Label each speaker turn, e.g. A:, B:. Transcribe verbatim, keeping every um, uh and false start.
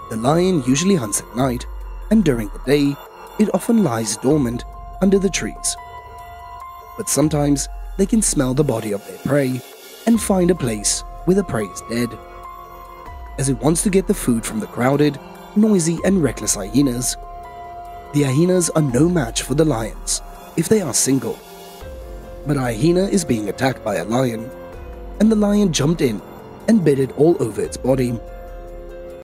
A: The lion usually hunts at night, and during the day, it often lies dormant under the trees. But sometimes they can smell the body of their prey and find a place where the prey is dead. As it wants to get the food from the crowded, noisy and reckless hyenas, the hyenas are no match for the lions if they are single. But a hyena is being attacked by a lion, and the lion jumped in and bit it all over its body.